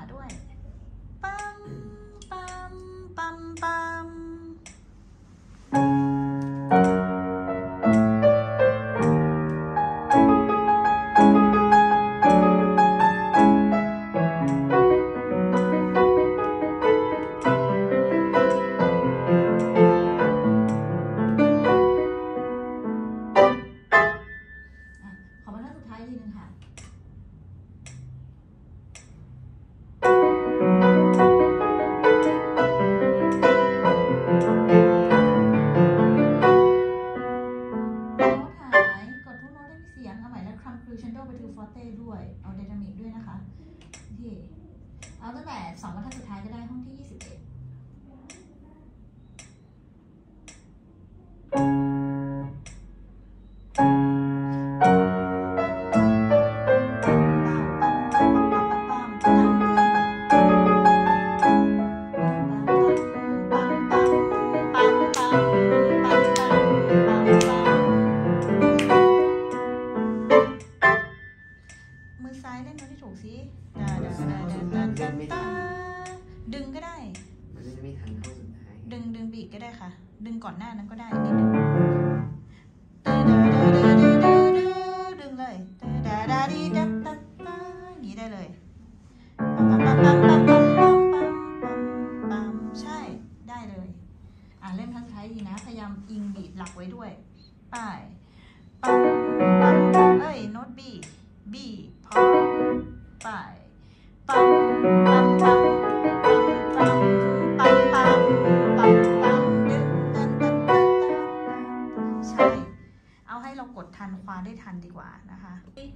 ด้วยปัมปัมปัมปัมขอบรรทัดสุดท้ายทีนึงค่ะcrescendo ไปถึง forte ด้วยเอา dynamic ด้วยนะคะที่เอาตั้งแต่2บรรทัดสุดท้ายก็ได้ห้องที่21ดึงก็ได้มันจะไม่ทันเข้าสุดท้ายดึงบีกก็ได้ค่ะดึงก่อนหน้านั้นก็ได้นิดนึงดึงเลยอย่างนี้ได้เลยใช่ได้เลยเล่นทั้งท้ายดีนะพยายามอิงบีทหลักไว้ด้วยป้ายโน้ตบีพอป้ายปัมปัมปัมปัมปัมปัมปัมปัมดึงใช่เอาให้เรากดทันคว้าได้ทันดีกว่านะคะ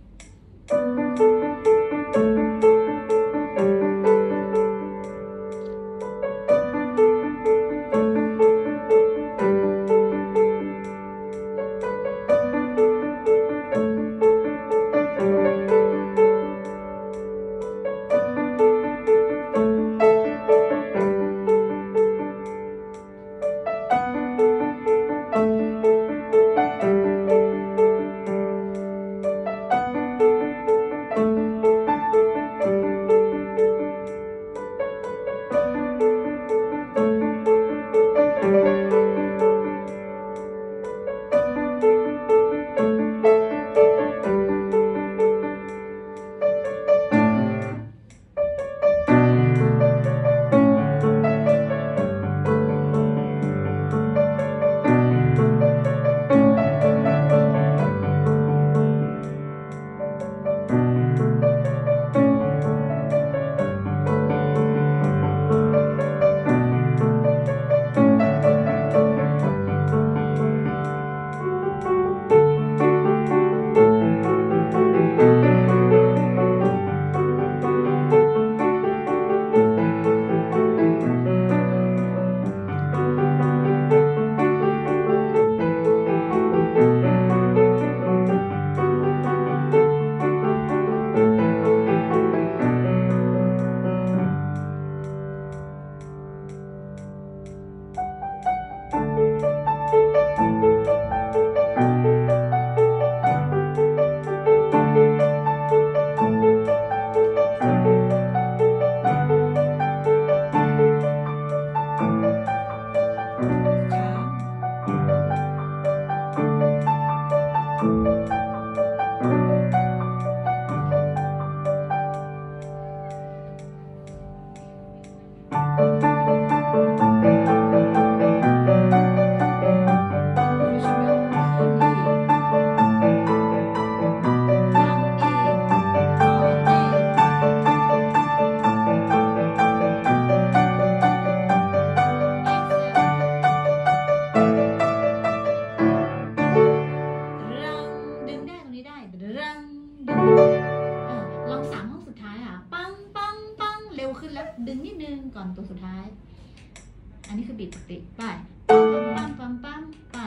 ดึงนิดนึงก่อนตัวสุดท้ายอันนี้คือบีทปกติไปปั๊มปั๊มปั๊มไป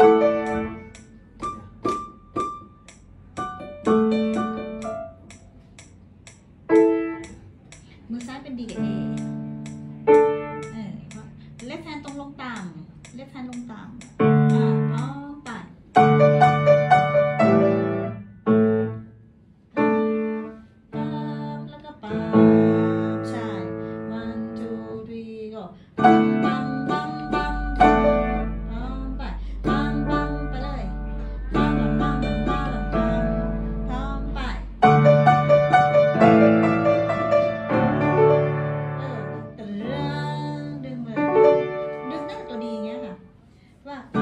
มือซ้ายเป็น D กับ A left hand ตรงลงต่ำ left hand ลงต่ำพร้อมไปแล้วก็ปั๊มใช่ว่า